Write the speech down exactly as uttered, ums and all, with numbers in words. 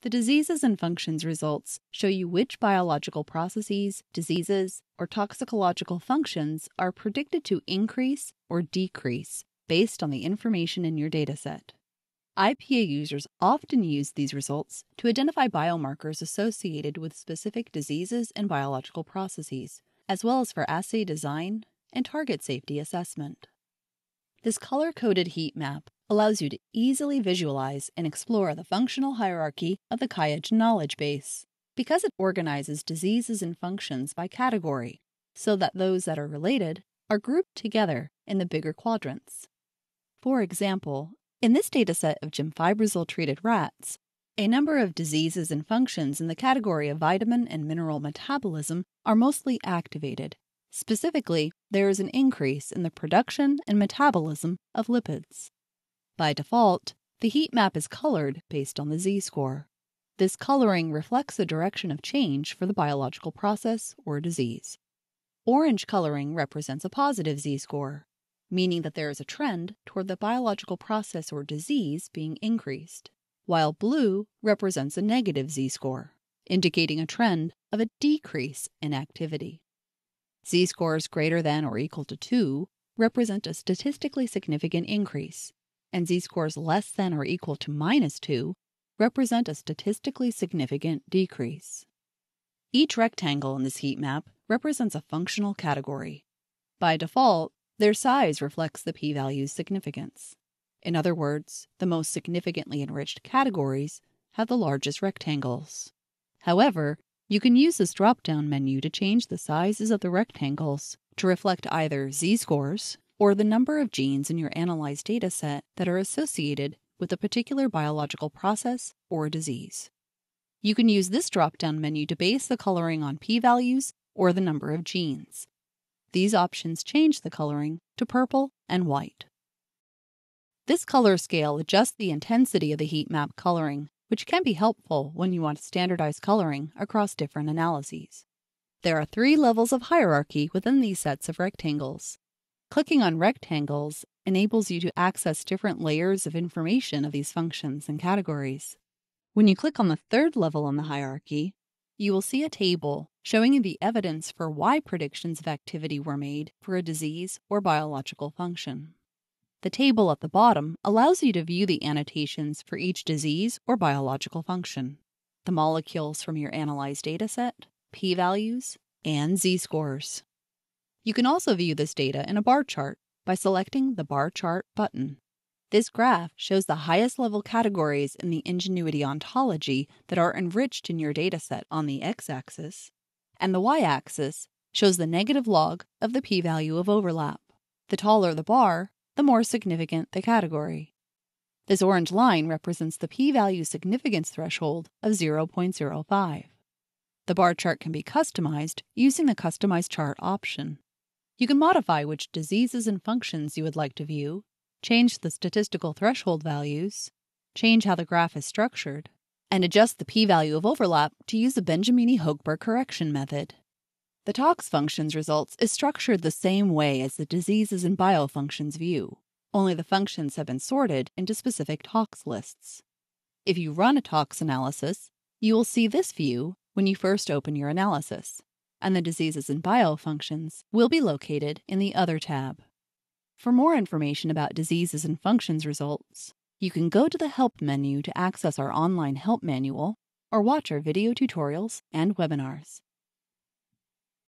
The diseases and functions results show you which biological processes, diseases, or toxicological functions are predicted to increase or decrease based on the information in your dataset. I P A users often use these results to identify biomarkers associated with specific diseases and biological processes, as well as for assay design and target safety assessment. This color-coded heat map allows you to easily visualize and explore the functional hierarchy of the QIAGEN Knowledge Base, because it organizes diseases and functions by category, so that those that are related are grouped together in the bigger quadrants. For example, in this dataset of gemfibrozil-treated rats, a number of diseases and functions in the category of vitamin and mineral metabolism are mostly activated. Specifically, there is an increase in the production and metabolism of lipids. By default, the heat map is colored based on the Z-score. This coloring reflects the direction of change for the biological process or disease. Orange coloring represents a positive Z-score, meaning that there is a trend toward the biological process or disease being increased, while blue represents a negative Z-score, indicating a trend of a decrease in activity. Z-scores greater than or equal to two represent a statistically significant increase, and Z-scores less than or equal to minus two represent a statistically significant decrease. Each rectangle in this heat map represents a functional category. By default, their size reflects the p-value's significance. In other words, the most significantly enriched categories have the largest rectangles. However, you can use this drop-down menu to change the sizes of the rectangles to reflect either Z-scores or the number of genes in your analyzed dataset that are associated with a particular biological process or disease. You can use this drop-down menu to base the coloring on p-values or the number of genes. These options change the coloring to purple and white. This color scale adjusts the intensity of the heat map coloring, which can be helpful when you want to standardize coloring across different analyses. There are three levels of hierarchy within these sets of rectangles. Clicking on rectangles enables you to access different layers of information of these functions and categories. When you click on the third level in the hierarchy, you will see a table showing you the evidence for why predictions of activity were made for a disease or biological function. The table at the bottom allows you to view the annotations for each disease or biological function, the molecules from your analyzed dataset, p-values, and Z-scores. You can also view this data in a bar chart by selecting the Bar Chart button. This graph shows the highest level categories in the Ingenuity ontology that are enriched in your dataset on the x-axis, and the y-axis shows the negative log of the p-value of overlap. The taller the bar, the more significant the category. This orange line represents the p-value significance threshold of zero point zero five. The bar chart can be customized using the Customize Chart option. You can modify which diseases and functions you would like to view, change the statistical threshold values, change how the graph is structured, and adjust the p-value of overlap to use the Benjamini-Hochberg correction method. The tox functions results is structured the same way as the diseases and biofunctions view, only the functions have been sorted into specific tox lists. If you run a tox analysis, you will see this view when you first open your analysis, and the diseases and biofunctions will be located in the Other tab. For more information about diseases and functions results, you can go to the Help menu to access our online help manual or watch our video tutorials and webinars.